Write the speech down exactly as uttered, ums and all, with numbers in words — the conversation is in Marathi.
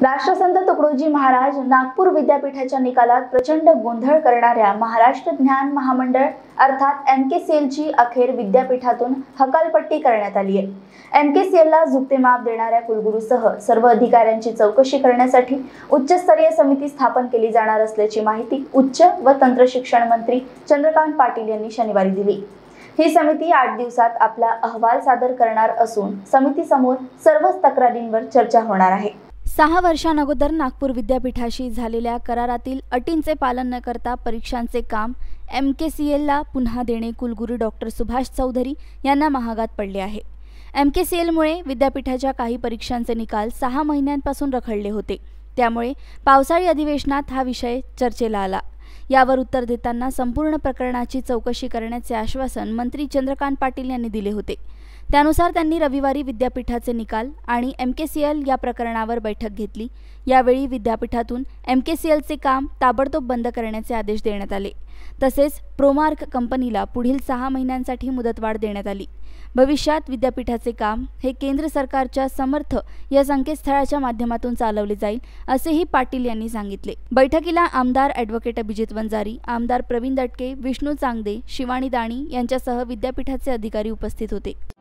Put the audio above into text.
राष्ट्रसंत तुकडोजी महाराज नागपूर विद्यापीठाच्या निकालात प्रचंड गोंधळ करणाऱ्या महाराष्ट्र ज्ञान महामंडळ अर्थात एम के सी एल ची अखेर विद्यापीठातून हकालपट्टी करण्यात आली आहे। एम के सी एल ला झुकते माप देणाऱ्या कुलगुरूसह सर्व अधिकाऱ्यांची चौकशी करण्यासाठी उच्चस्तरीय समिती स्थापन केली जाणार असल्याची माहिती उच्च व तंत्र शिक्षण मंत्री चंद्रकांत पाटील यांनी शनिवारी दिली। ही समिती आठ दिवसात आपला अहवाल सादर करणार असून समितीसमोर सर्वच तक्रारींवर चर्चा होणार आहे। सहा वर्षांअगोदर नागपूर विद्यापीठाशी झालेल्या करारातील अटींचे पालन न करता परीक्षांचे काम एम के सी एल ला पुन्हा देणे कुलगुरू डॉक्टर सुभाष चौधरी यांना महागात पडले आहे। एम के सी एलमुळे विद्यापीठाच्या काही परीक्षांचे निकाल सहा महिन्यांपासून रखडले होते, त्यामुळे पावसाळी अधिवेशनात हा विषय चर्चेला आला। यावर उत्तर देताना संपूर्ण प्रकरणाची चौकशी करण्याचे आश्वासन मंत्री चंद्रकांत पाटील यांनी दिले होते। त्यानुसार त्यांनी रविवारी विद्यापीठाचे निकाल आणि एम के सी एल या प्रकरणावर बैठक घेतली। यावेळी विद्यापीठातून एम के सी एलचे काम ताबडतोब बंद करण्याचे आदेश देण्यात आले। तसेच प्रोमार्क कंपनीला पुढील सहा महिन्यांसाठी मुदतवाढ देण्यात आली। भविष्यात विद्यापीठाचे काम हे केंद्र सरकारच्या समर्थ या संकेतस्थळाच्या माध्यमातून चालवले जाईल, असेही पाटील यांनी सांगितले। बैठकीला आमदार ॲडव्होकेट अभिजित वंजारी, आमदार प्रवीण दटके, विष्णू चांगदे, शिवानी दाणी यांच्यासह विद्यापीठाचे अधिकारी उपस्थित होते।